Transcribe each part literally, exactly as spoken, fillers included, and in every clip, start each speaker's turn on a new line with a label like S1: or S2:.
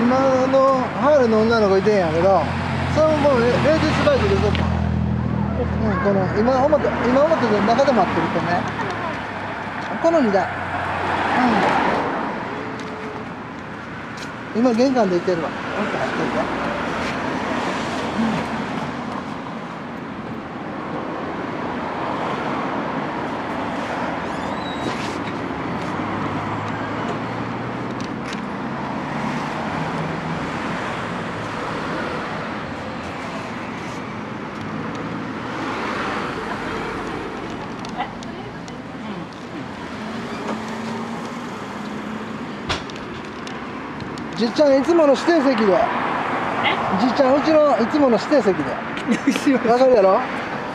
S1: 今のハーレーの女の子いてんやけど、それももうレレディースバイクでずっと、うん、この今表今表で中で待ってるとね、このにだい、うん、今玄関で行ってるわ。奥入ってるわ。じっちゃんいつもの指定席で。じっちゃんうちのいつもの指定席で。わかるやろ。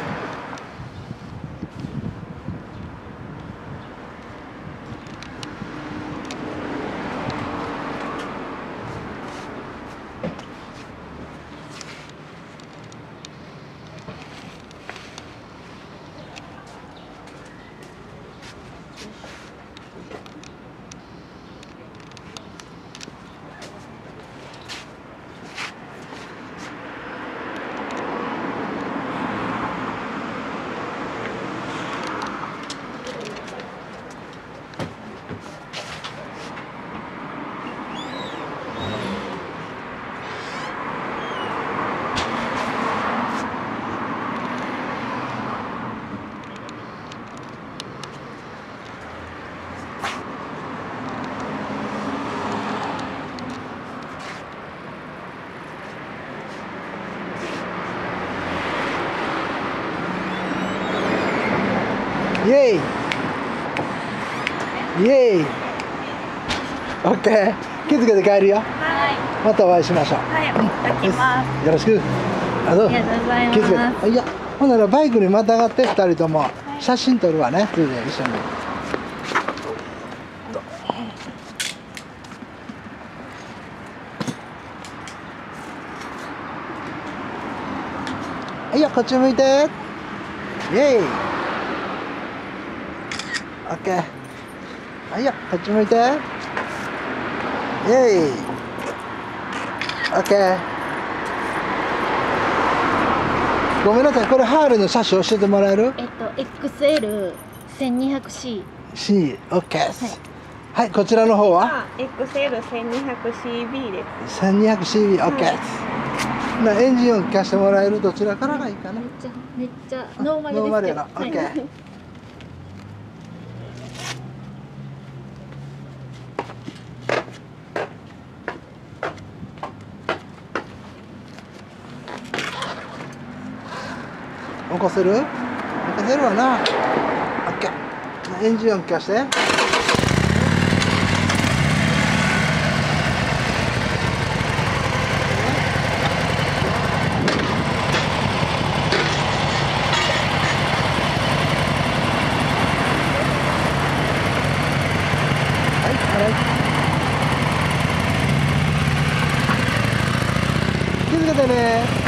S1: イエイイエイ。オッケー。気づけて帰るよ。はい。またお会いしましょう。
S2: はい、いただきます。
S1: よろしく。あどう。
S2: ありがとうございます。
S1: 気づけて。いや、ほんならバイクにまたがって二人とも写真撮るわね。それで一緒に。はいよ、こっち向いて。イエイ。オッケー。はいよ、こっち向いて。イエイ。オッケー。ごめんなさい、これハーレーの車種教えてもらえる？
S2: えっと、エックスエルせんにひゃくシー。
S1: C、オッケーです。はい、こちらの方は？
S3: エックスエルせんにひゃくシービー です。
S1: せんにひゃくシービー、オッケーです。なエンジン音聞かせてもらえる？どちらからがいいかな？
S2: めっちゃめっちゃノーマルですけど。
S1: ノーマルやな、オッケー。起こせる？起こせるわな。オッケー。エンジン音聞かせて。はい、はい。気づけてね。